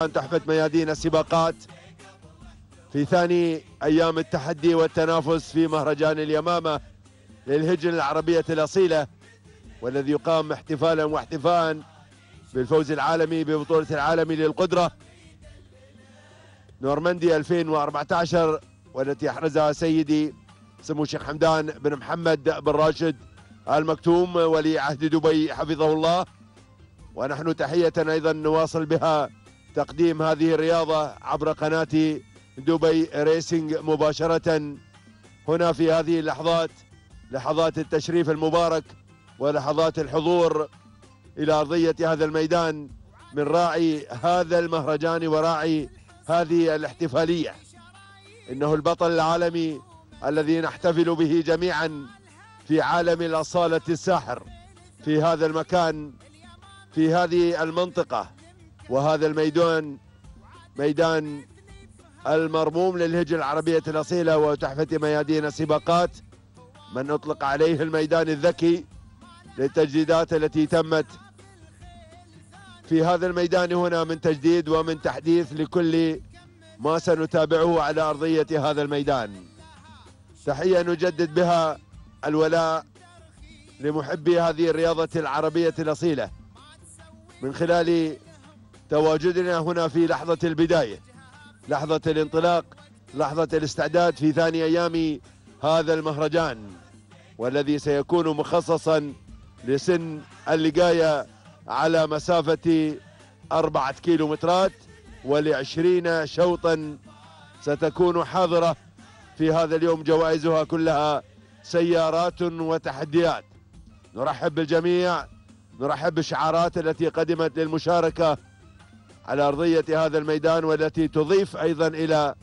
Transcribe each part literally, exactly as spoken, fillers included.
تحفة ميادين السباقات في ثاني أيام التحدي والتنافس في مهرجان اليمامة للهجن العربية الأصيلة، والذي يقام احتفالا واحتفاء بالفوز العالمي ببطولة العالم للقدرة نورماندي ألفين وأربعة عشر، والتي أحرزها سيدي سمو الشيخ حمدان بن محمد بن راشد المكتوم ولي عهد دبي حفظه الله. ونحن تحية أيضا نواصل بها تقديم هذه الرياضة عبر قناة دبي ريسينج مباشرة هنا في هذه اللحظات، لحظات التشريف المبارك ولحظات الحضور إلى أرضية هذا الميدان من راعي هذا المهرجان وراعي هذه الاحتفالية. إنه البطل العالمي الذي نحتفل به جميعا في عالم الأصالة الساحر في هذا المكان في هذه المنطقة. وهذا الميدان ميدان المرموم للهجن العربية الأصيلة وتحفة ميادين السباقات، من أطلق عليه الميدان الذكي للتجديدات التي تمت في هذا الميدان هنا من تجديد ومن تحديث لكل ما سنتابعه على أرضية هذا الميدان. تحية نجدد بها الولاء لمحبي هذه الرياضة العربية الأصيلة من خلال تواجدنا هنا في لحظة البداية، لحظة الانطلاق، لحظة الاستعداد في ثاني أيام هذا المهرجان، والذي سيكون مخصصا لسن اللقاية على مسافة أربعة كيلومترات ولعشرين شوطا ستكون حاضرة في هذا اليوم، جوائزها كلها سيارات وتحديات. نرحب بالجميع، نرحب بالشعارات التي قدمت للمشاركة على أرضية هذا الميدان، والتي تضيف أيضا إلى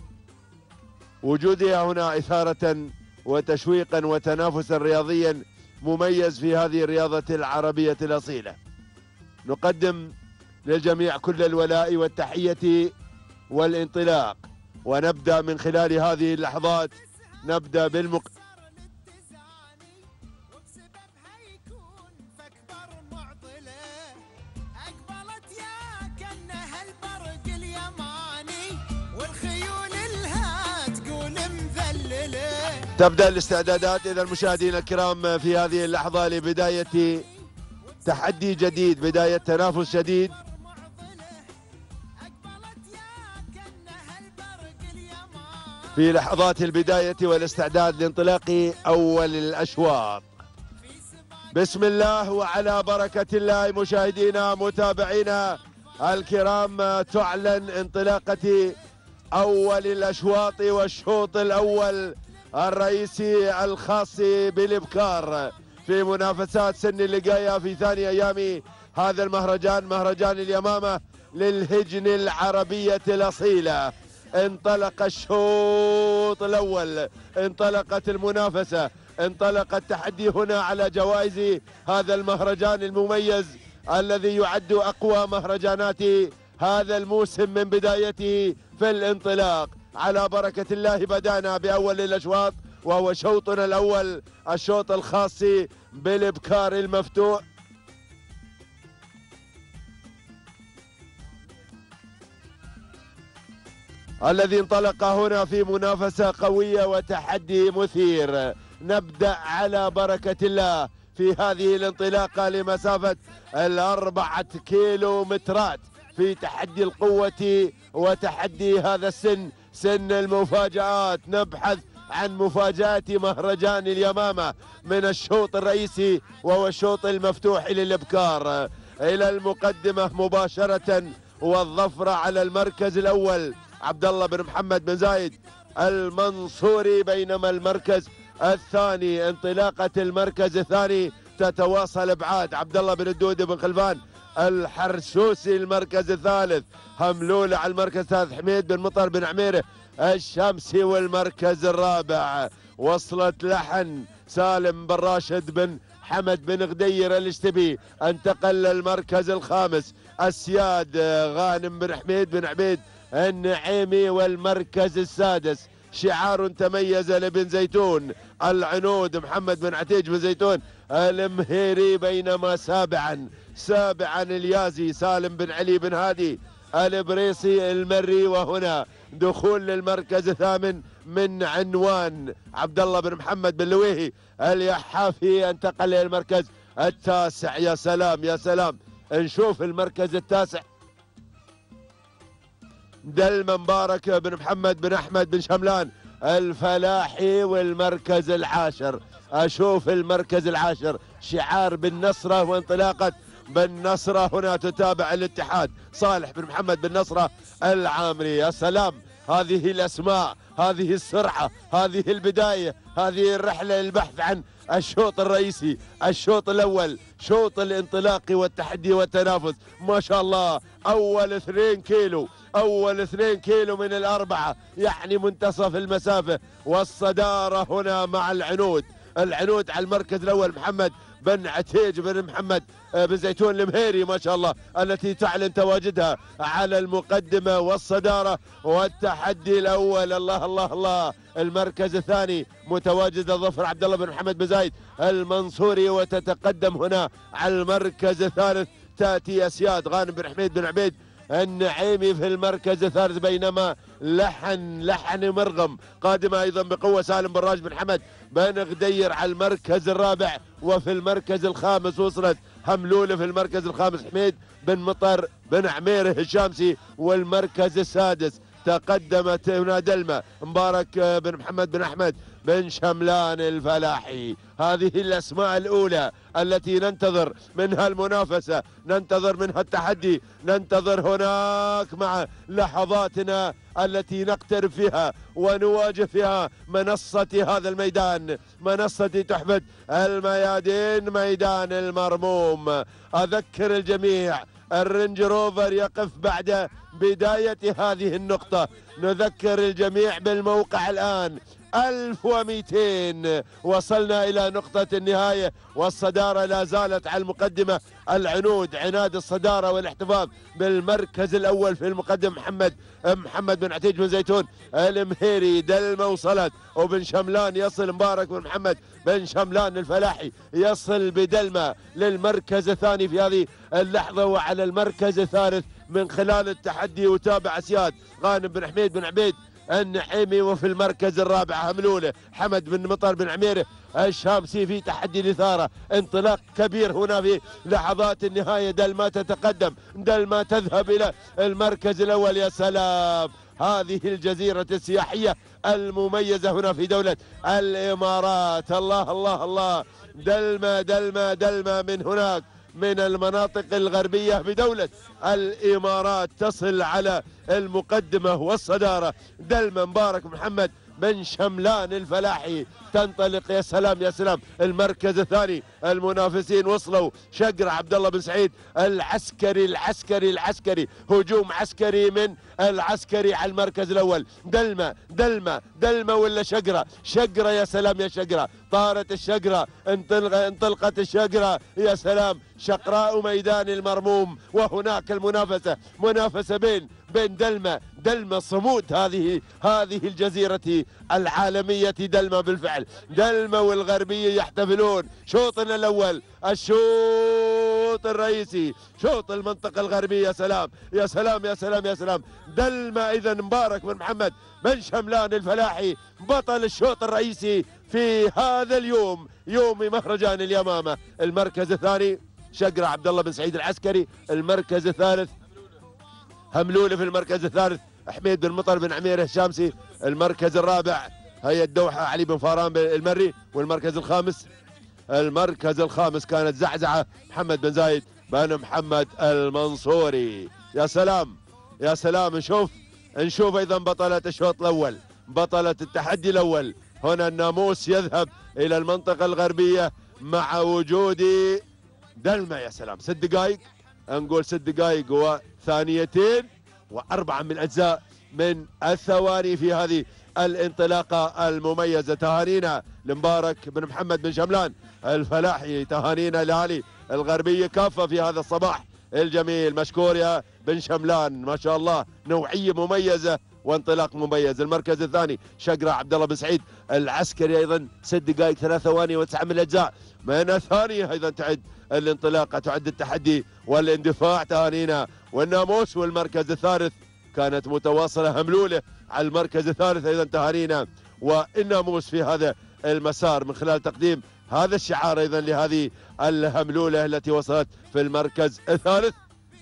وجودها هنا إثارة وتشويقا وتنافسا رياضيا مميز في هذه الرياضة العربية الأصيلة. نقدم للجميع كل الولاء والتحية والانطلاق، ونبدأ من خلال هذه اللحظات نبدأ بالمق تبدأ الاستعدادات إذا المشاهدين الكرام في هذه اللحظة لبداية تحدي جديد، بداية تنافس جديد. في لحظات البداية والاستعداد لانطلاق أول الأشواط. بسم الله وعلى بركة الله. مشاهدينا متابعينا الكرام، تعلن انطلاقة أول الأشواط والشوط الأول الرئيسي الخاص بالإبكار في منافسات سن اللقاية في ثاني أيام هذا المهرجان، مهرجان اليمامة للهجن العربية الأصيلة. انطلق الشوط الأول، انطلقت المنافسة، انطلق التحدي هنا على جوائز هذا المهرجان المميز الذي يعد أقوى مهرجانات هذا الموسم من بدايته في الانطلاق. على بركة الله بدأنا بأول الأشواط، وهو شوطنا الأول، الشوط الخاص بالإبكار المفتوح. الذي انطلق هنا في منافسة قوية وتحدي مثير. نبدأ على بركة الله في هذه الانطلاقة لمسافة الأربعة كيلو مترات في تحدي القوة وتحدي هذا السن، سن المفاجآت. نبحث عن مفاجآت مهرجان اليمامة من الشوط الرئيسي وهو الشوط المفتوح للإبكار. إلى المقدمة مباشرة والظفر على المركز الأول عبد الله بن محمد بن زايد المنصوري، بينما المركز الثاني، انطلاقة المركز الثاني تتواصل ابعاد عبد الله بن الدود بن خلفان الحرسوسي. المركز الثالث هملولة على المركز الثالث حميد بن مطر بن عميره الشمسي. والمركز الرابع وصلت لحن سالم بن راشد بن حمد بن غدير الاشتبي. انتقل للمركز الخامس السياد غانم بن حميد بن عبيد النعيمي. والمركز السادس شعار تميز لبن زيتون العنود محمد بن عتيج بن زيتون المهيري. بينما سابعا سابعا اليازي سالم بن علي بن هادي البريسي المري. وهنا دخول للمركز الثامن من عنوان عبد الله بن محمد بن لويهي اليحافي، انتقل للمركز التاسع. يا سلام يا سلام، نشوف المركز التاسع دلمة مبارك بن محمد بن احمد بن شملان الفلاحي. والمركز العاشر، اشوف المركز العاشر شعار بالنصرة وانطلاقة بالنصرة. هنا تتابع الاتحاد صالح بن محمد بن نصرة العامري. يا سلام، هذه الاسماء، هذه السرعة، هذه البداية، هذه الرحلة للبحث عن الشوط الرئيسي، الشوط الاول، شوط الانطلاق والتحدي والتنافس. ما شاء الله، اول اثنين كيلو، اول اثنين كيلو من الاربعة، يعني منتصف المسافة. والصدارة هنا مع العنود، العنود على المركز الاول محمد بن عتيج بن محمد بن زيتون المهيري ما شاء الله، التي تعلن تواجدها على المقدمة والصدارة والتحدي الأول. الله الله الله. المركز الثاني متواجد ظفر عبد الله بن محمد بن زايد المنصوري، وتتقدم هنا على المركز الثالث تأتي أسياد غانم بن حميد بن عبيد النعيمي في المركز الثالث، بينما لحن لحن مرغم قادمة أيضا بقوة سالم بن راشد بن حمد بن غدير على المركز الرابع. وفي المركز الخامس وصلت هملولة، في المركز الخامس حميد بن مطر بن عمير الشامسي. والمركز السادس تقدمت هنا دلمة مبارك بن محمد بن أحمد بن شملان الفلاحي. هذه الأسماء الأولى التي ننتظر منها المنافسة، ننتظر منها التحدي، ننتظر هناك مع لحظاتنا التي نقترب فيها ونواجه فيها منصة هذا الميدان، منصة تحفة الميادين، ميدان المرموم. أذكر الجميع الرينج روفر يقف بعد بداية هذه النقطة. نذكر الجميع بالموقع الآن ألف ومئتين، وصلنا إلى نقطة النهاية والصدارة لا زالت على المقدمة. العنود عناد الصدارة والاحتفاظ بالمركز الأول في المقدم محمد محمد بن عتيج بن زيتون المهيري. دلمة وصلت، وبن شملان يصل مبارك بن محمد بن شملان الفلاحي يصل بدلمة للمركز الثاني في هذه اللحظة. وعلى المركز الثالث من خلال التحدي وتابع أسياد غانم بن حميد بن عبيد النعيمي. وفي المركز الرابع هملولة حمد بن مطر بن عميره الشامسي في تحدي الإثارة. انطلاق كبير هنا في لحظات النهاية. دلما تتقدم، دلما تذهب إلى المركز الأول. يا سلام، هذه الجزيرة السياحية المميزة هنا في دولة الإمارات. الله الله الله. دلما دلما دلما من هناك من المناطق الغربية بدولة الإمارات تصل على المقدمة والصدارة. دلمة مبارك محمد بن شملان الفلاحي تنطلق. يا سلام يا سلام. المركز الثاني المنافسين وصلوا، شقرة عبد الله بن سعيد العسكري العسكري العسكري، هجوم عسكري من العسكري على المركز الاول. دلمة دلمة دلمة ولا شقرة؟ شقرة. يا سلام يا شقرة، طارت الشقرة، انطلقت الشقرة. يا سلام، شقراء ميدان المرموم. وهناك المنافسة، منافسة بين بين دلمة دلمة صمود هذه هذه الجزيرة العالمية دلمة. بالفعل دلمة والغربية يحتفلون شوطنا الأول، الشوط الرئيسي، شوط المنطقة الغربية. يا سلام يا سلام يا سلام يا سلام. دلمة إذا مبارك بن محمد بن شملان الفلاحي بطل الشوط الرئيسي في هذا اليوم، يوم مهرجان اليمامة. المركز الثاني شقرة عبد الله بن سعيد العسكري. المركز الثالث هملولة. في المركز الثالث حميد بن مطر بن عمير الشامسي. المركز الرابع هي الدوحة علي بن فاران المري. والمركز الخامس المركز الخامس كانت زعزعة محمد بن زايد بن محمد المنصوري. يا سلام يا سلام. نشوف نشوف ايضا بطلة الشوط الاول، بطلة التحدي الاول. هنا الناموس يذهب الى المنطقة الغربية مع وجود دلمة. يا سلام، ست دقائق، نقول ست دقائق وثانيتين واربعة من اجزاء من الثواني في هذه الانطلاقة المميزة. تهانينا لمبارك بن محمد بن شملان الفلاحي، تهانينا لأهالي الغربية كافة في هذا الصباح الجميل. مشكور يا بن شملان، ما شاء الله، نوعية مميزة وانطلاق مميز. المركز الثاني شقرة عبد الله بن سعيد العسكري ايضا ست دقائق ثلاث ثواني وتسعة من الاجزاء من الثانيه. ايضا تعد الانطلاقه، تعد التحدي والاندفاع تهانينا. والناموس والمركز الثالث كانت متواصله هملوله على المركز الثالث ايضا تهانينا. والناموس في هذا المسار من خلال تقديم هذا الشعار ايضا لهذه الهملوله التي وصلت في المركز الثالث.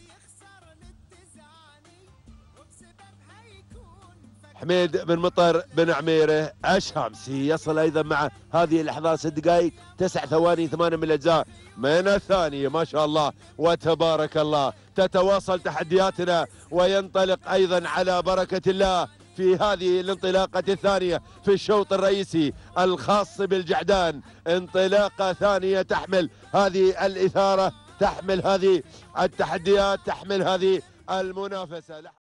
حميد بن مطر بن عميره الشامسي يصل ايضا مع هذه اللحظات ست دقائق تسع ثواني ثمانية من الاجزاء من الثانيه. ما شاء الله وتبارك الله، تتواصل تحدياتنا وينطلق ايضا على بركه الله في هذه الانطلاقه الثانيه في الشوط الرئيسي الخاص بالجعدان. انطلاقه ثانيه تحمل هذه الاثاره، تحمل هذه التحديات، تحمل هذه المنافسه.